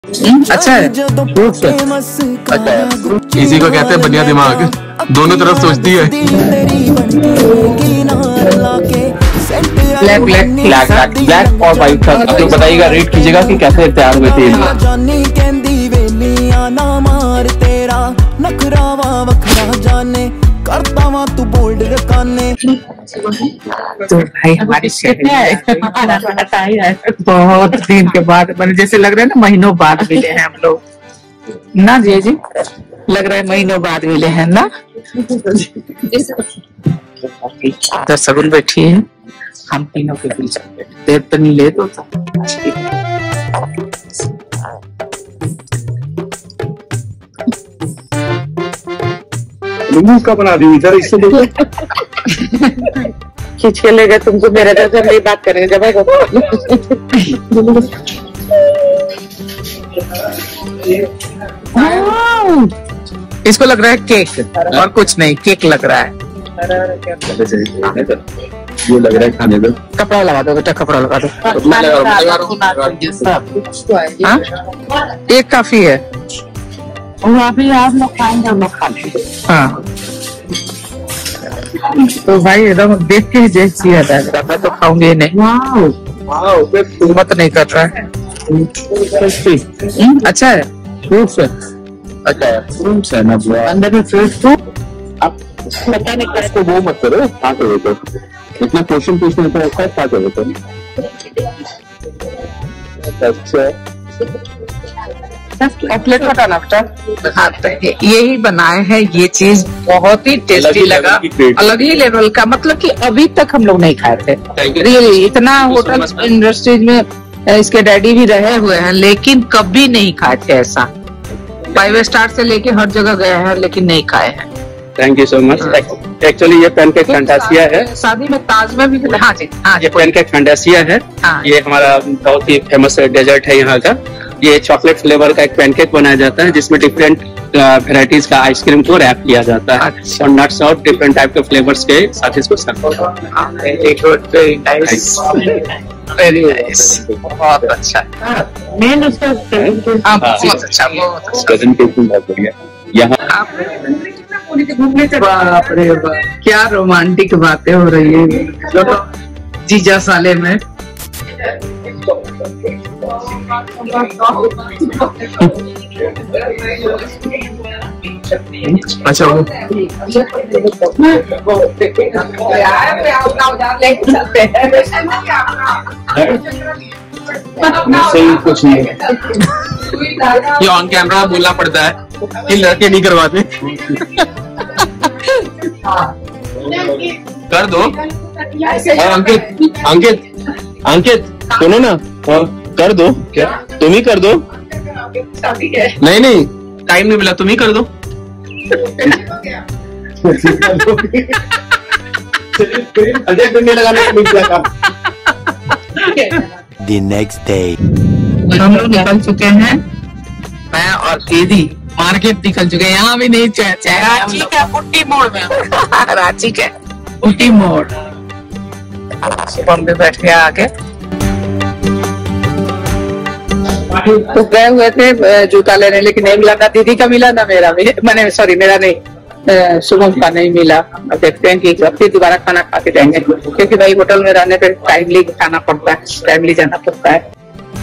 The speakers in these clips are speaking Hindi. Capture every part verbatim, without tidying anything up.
अच्छा है, अच्छा है। इसी को कहते हैं बनिया दिमाग, दोनों तरफ सोचती है। ब्लैक ब्लैक ब्लैक ब्लैक और व्हाइट था। आप लोग बताइएगा, रेट कीजिएगा कि कैसे तैयार हुए थे। तो भाई हमारी बहुत दिन के बाद, मैंने जैसे लग रहा है ना महीनों बाद मिले हैं हम लोग ना जी जी, लग रहा है महीनों बाद मिले हैं ना। तो सगुन बैठी है, हम तीनों के बीच देर तो नहीं ले दो तो। का बना दी इधर, इससे खींच के ले गए तुमको, मेरे तो जब नहीं बात करेंगे जब है इसको लग रहा है केक और कुछ नहीं, केक लग रहा है। ये लग रहा है खाने में। कपड़ा लगा दो बेटा, कपड़ा लगा दो। एक काफी है, वहाँ भी आप लोग खाएंगे हम लोग खा लेंगे। हाँ तो भाई एकदम देख के जैसी याद आ रहा, मैं तो खाऊंगी नहीं। वाह मत नहीं कर रहा है। अच्छा है, फ्रूट्स है। अच्छा है, फ्रूट्स है ना अंदर में फ्रूट्स तो आप पता नहीं किसको वो मत करो, खा के देखो। इतना क्वेश्चन पूछने का है, खा के देखो। अच्छा प्लेट हटाना बेटा। यही बनाए हैं, ये चीज बहुत ही टेस्टी लगा, अलग ही लेवल का। मतलब कि अभी तक हम लोग नहीं खाए थे रियली। इतना होटल इंडस्ट्रीज में इसके डैडी भी रहे हुए हैं, लेकिन कभी नहीं खाए थे ऐसा। फाइव स्टार से लेके हर जगह गए हैं, लेकिन नहीं खाए हैं। Thank you so much. Actually ये पैनकेक फैंटासिया है। शादी में ताज में भी। हाँ जी हाँ, ये पैनकेक फैंटासिया है। हाँ। ये हमारा बहुत ही फेमस डेजर्ट है यहाँ का। ये चॉकलेट फ्लेवर का एक पैनकेक बनाया जाता है, जिसमें डिफरेंट वेराइटीज का आइसक्रीम को रैप किया जाता है। अच्छा। और नट्स और डिफरेंट टाइप के फ्लेवर्स के साथ इसको सर्व करते हैं। वेरी नाइस, बहुत अच्छा। मेन उसका बहुत अच्छा, बहुत अच्छा। यहाँ बाप रे बाप, क्या रोमांटिक बातें हो रही है चलो जीजा साले में। अच्छा वो सही कुछ नहीं, ये ऑन कैमरा बोलना पड़ता है कि लड़के नहीं करवाते। कर दो। अंकित अंकित अंकित सुनो ना, कर दो। क्या तुम ही कर दो? नहीं नहीं, टाइम नहीं मिला, तुम ही कर दो। The next day. हम लोग निकल चुके हैं, मैं और दीदी मार्केट निकल चुके हैं। यहाँ भी नहीं रांची का पुट्टी मोड़ में, रांची के पुट्टी मोड़ बॉम्बे बैठ गया आके। तो गए हुए थे जूता लेने, लेकिन नहीं मिला, ना दीदी का मिला ना मेरा भी, मैंने सॉरी मेरा नहीं, शुभम का नहीं मिला। अब देखते हैं कि अब फिर दोबारा खाना खा के जाएंगे, क्योंकि भाई होटल में रहने पे टाइमली खाना पड़ता है, टाइमली जाना पड़ता है।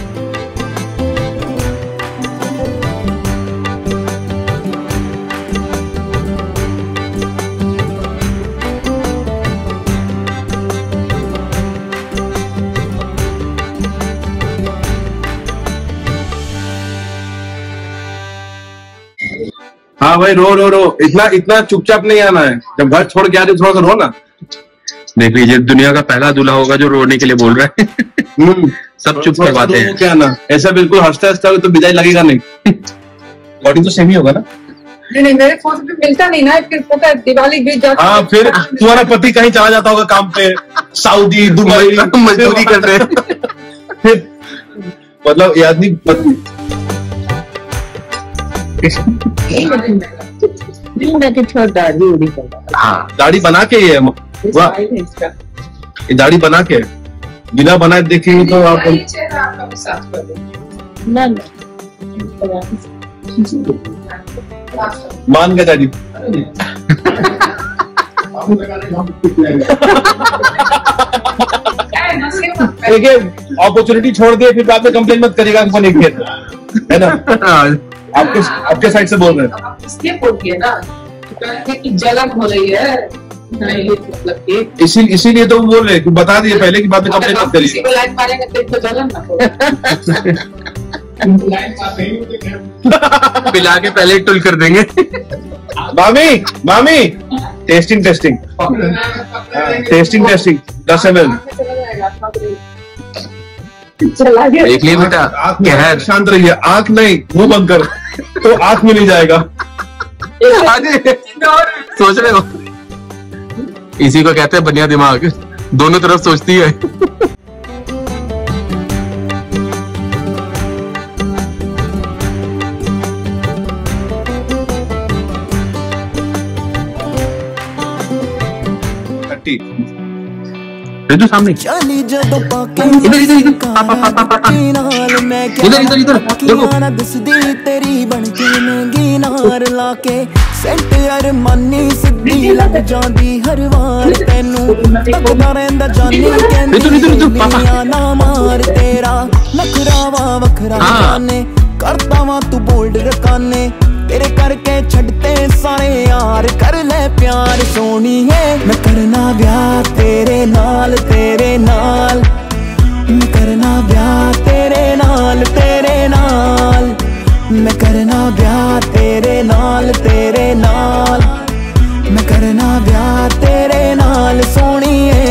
हाँ भाई, रो रो रो, इतना इतना चुपचाप नहीं आना है। जब घर छोड़ के आ रहे थोड़ा सा रो ना। देख लीजिए, दुनिया का पहला दूल्हा होगा जो रोने के लिए बोल रहा है। सब चुप करवाते हैं। क्या ना, ऐसा बिल्कुल हंसता हंसता तो विदाई लगेगा नहीं। बॉडी तो सेम ही होगा ना। नहीं नहीं, मेरे फोन पे मिलता नहीं ना, फिर पता दिवाली बीत जाती। हाँ, फिर तुम्हारा पति कहीं चला जाता होगा काम पे, सऊदी दुबई मजदूरी कर रहे हैं। फिर मतलब ये आदमी हाँ, दाढ़ी बना के ये ये दाढ़ी बना के, बिना बनाए देखेंगे तो आप मान गया दादी। देखिए अपॉर्चुनिटी छोड़ दिए फिर बाद में कंप्लेन मत करिएगा कि बने किया है ना। आपके आपके साइड से बोल रहे हैं। इसलिए बोल दिए ना कि जलन हो रही है, इसी इसीलिए तो बोल रहे कि बता दिए पहले कि बाद में कंप्लेन मत करिए। लाइन मारेंगे तो जलन ना हो। पिला के पहले टुल कर देंगे। मामी मामी टेस्टिंग टेस्टिंग टेस्टिंग टेस्टिंग दस एम एल। देख लिए बेटा, आँख शांत रहिए, आँख नहीं मुंह बंद कर तो आँख मिल ही जाएगा। सोच रहे हो, इसी को कहते हैं बनिया दिमाग, दोनों तरफ सोचती है। जो सामने इधर इधर इधर पापा पापा पापा इधर इधर इधर देखो। तेरी बनके महंगी नार लाके सेंट यार मानी सिद्धि लग जांदी हर वार तेनू तकदा रहंदा जानी कहंदी ना मार तेरा नखरावा वखरा जाने करता वा तू बोल्ड रकाने तेरे करके छड़ते सारे यार कर ले प्यार सोनी है मैं करना ब्याह तेरे नाल तेरे नाल मैं करना ब्याह तेरे नाल तेरे नाल मैं करना ब्याह तेरे नाल तेरे नाल मैं करना ब्याह तेरे नाल सोनिए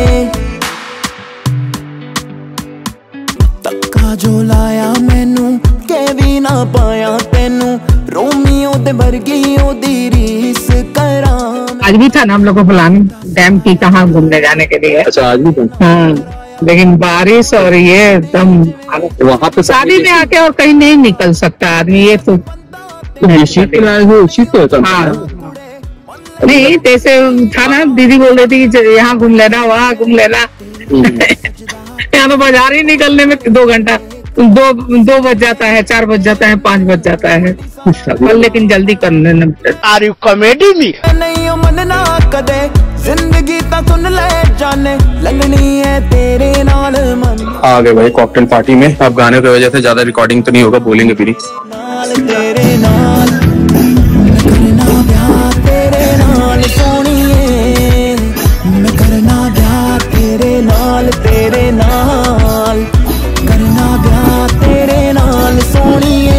तक्का जो लाया मैनू के भी ना पाया तेनू रोमियो दे वर्गी ओदी रीस करा। आज भी था ना हम लोग को प्लान डैम की कहाँ घूमने जाने के लिए। अच्छा आज भी था। हाँ लेकिन बारिश और ये एकदम वहाँ पे शादी में आके और कहीं नहीं निकल सकता आदमी, ये तो शीत तो होता। हाँ नहीं जैसे था ना, दीदी बोल रही थी यहाँ घूम लेना वहाँ घूम लेना। यहाँ तो बाजार ही निकलने में दो घंटा दो दो बज जाता है, चार बज जाता है, पाँच बज जाता है, पर लेकिन जल्दी करने न। आर यू कॉमेडी मी नहीं मन ना कदे जिंदगी ता सुन ले जाने लगनी है तेरे नाल मन। आ गए भाई कॉकटेल पार्टी में। अब गाने की वजह से ज्यादा रिकॉर्डिंग तो नहीं होगा, बोलेंगे फिर नाल तेरे नाल मैं करना ब्याह तेरे नाल सोनिए मैं करना ब्याह तेरे नाल तेरे नाल करना ब्याह तेरे नाल सोनिए।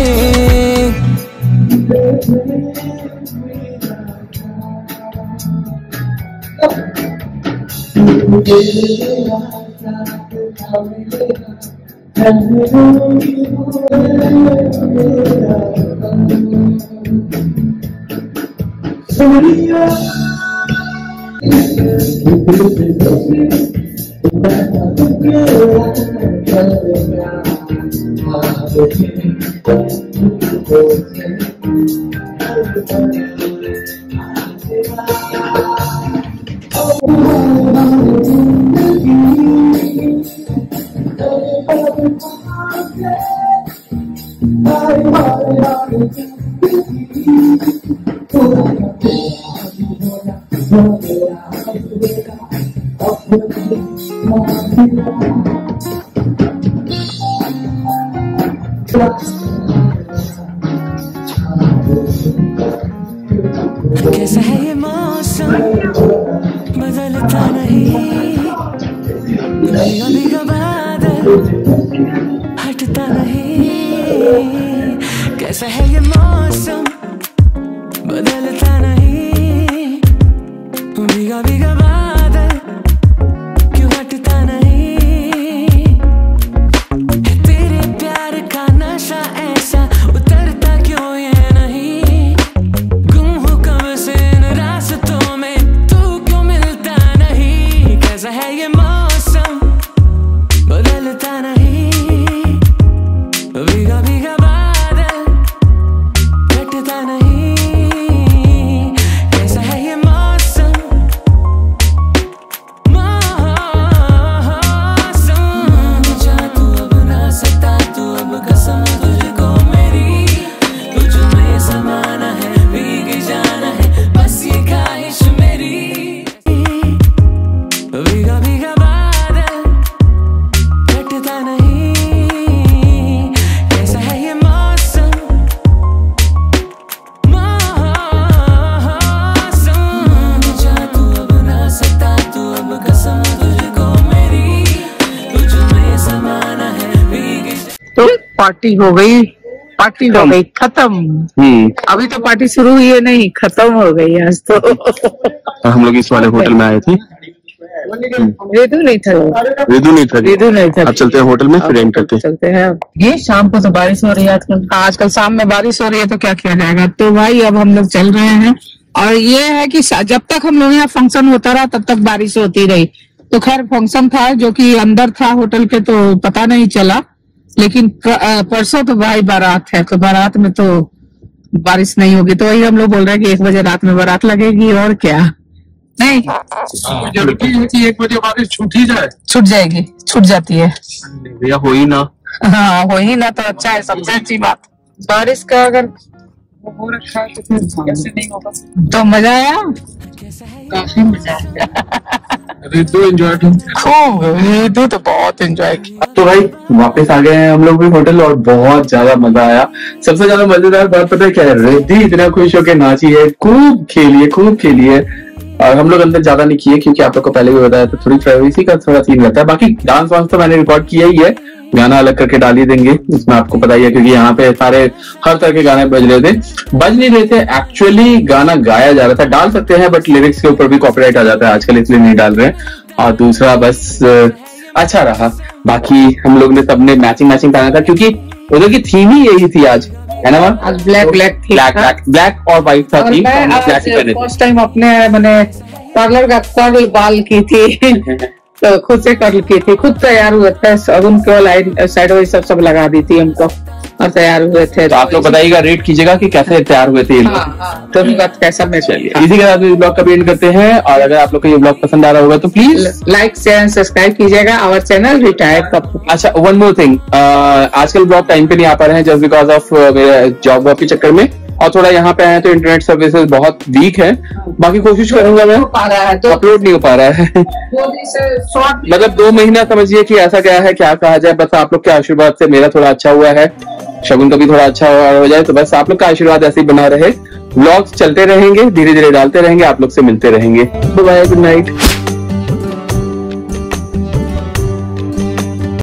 कैसा है ये मौसम बदलता नहीं अभी का बादल हटता नहीं कैसा है ये मौसम बदलता नहीं भीगा भीगा बादल क्यों हटता नहीं तेरे प्यार का नशा ऐसा उतरता क्यों ये नहीं गुम हो कब से इन रास्तों में तू क्यों मिलता नहीं कैसा है ये मौसम बदलता नहीं भीगा भीगा बादल पार्टी हो गई, पार्टी हो गई खत्म। हम्म अभी तो पार्टी शुरू हुई है, नहीं खत्म हो गई आज तो। हम लोग इस वाले होटल में आए थे। रेदू नहीं था, रेदू नहीं था रेदू नहीं था। अब चलते हैं होटल में, फिर एंड करते हैं। चलते हैं। ये शाम को तो बारिश हो रही है आजकल, आजकल शाम में बारिश हो रही है तो क्या किया जाएगा। तो भाई अब हम लोग चल रहे हैं, और ये है कि जब तक हम लोग यहाँ फंक्शन होता रहा तब तक बारिश होती रही। तो खैर फंक्शन था जो कि अंदर था होटल के, तो पता नहीं चला, लेकिन परसों तो भाई बारात है, तो बारात में तो बारिश नहीं होगी। तो वही हम लोग बोल रहे हैं कि एक बजे रात में बारात लगेगी, और क्या नहीं जरूरी है कि एक बजे बारिश छूट ही जाए। छूट जाएगी, छूट जाती है भैया हो ही ना। हाँ हो ही ना तो अच्छा है, सबसे अच्छी बात। बारिश का अगर हो रखा है तो फिर कैसे नहीं होगा। तो मजा आया, काफी मजा आया। रितु एंजॉय खूब, रितु तो बहुत एंजॉय किया। तो भाई वापस आ गए हैं हम लोग भी होटल, और बहुत ज्यादा मजा आया। सबसे ज्यादा मजेदार बात पता है क्या है, रिद्धि इतना खुश होकर नाची है, खूब खेली है, खूब खेली है। और हम लोग अंदर ज्यादा नहीं किए क्योंकि आप लोग को पहले भी बताया तो थोड़ी प्राइवेसी का थोड़ा सीन रहता है। बाकी डांस वांस तो मैंने रिकॉर्ड किया ही है, गाना अलग करके डाल ही देंगे, इसमें आपको पता ही है, क्योंकि यहाँ पे सारे हर तरह के गाने बज रहे थे। बज नहीं रहे थे एक्चुअली, गाना गाया जा रहा था। डाल सकते हैं बट लिरिक्स के ऊपर भी कॉपीराइट आ जाता है आजकल, इसलिए नहीं डाल रहे हैं। और दूसरा बस अच्छा रहा। बाकी हम लोग ने सबने मैचिंग मैचिंग पहना था, क्योंकि उधर की थीम ही यही थी आज, है ना। आज ब्लैक ब्लैक थी, ब्लैक ब्लैक ब्लैक और व्हाइट था थीम। फर्स्ट टाइम अपने मैंने पार्लर का कर्ल बाल की थी तो खुद से कर्ल की थी, खुद तैयार हुए थे, शगुन के लाइन साइड वाइड सब सब लगा दी थी हमको, और तैयार हुए थे। तो आप लोग बताइएगा, रेट कीजिएगा कि कैसे तैयार हुए थे। हाँ, हाँ, तो बात कैसा मैं चलिए इसी के साथ ब्लॉग का एंड करते हैं। और अगर आप लोग को ये ब्लॉग पसंद आ रहा होगा तो please like share and subscribe कीजिएगा आवर चैनल रिटायर्ड कपल। अच्छा वन मोर थिंग, आजकल ब्लॉग टाइम पे नहीं आ पा रहे हैं जस्ट बिकॉज ऑफ मेरे जॉब वर्क के चक्कर में, और थोड़ा यहाँ पे आए तो इंटरनेट सर्विसेज बहुत वीक है। बाकी कोशिश करूंगा मैं, अपलोड नहीं हो पा रहा है मतलब दो महीना समझिए कि ऐसा क्या है, क्या कहा जाए। बस आप लोग के आशीर्वाद से मेरा थोड़ा अच्छा हुआ है, शगुन का भी थोड़ा अच्छा हो जाए, तो बस आप लोग का आशीर्वाद ऐसे ही बना रहे। व्लॉग्स चलते रहेंगे, धीरे धीरे डालते रहेंगे, आप लोग से मिलते रहेंगे। Bye, good night.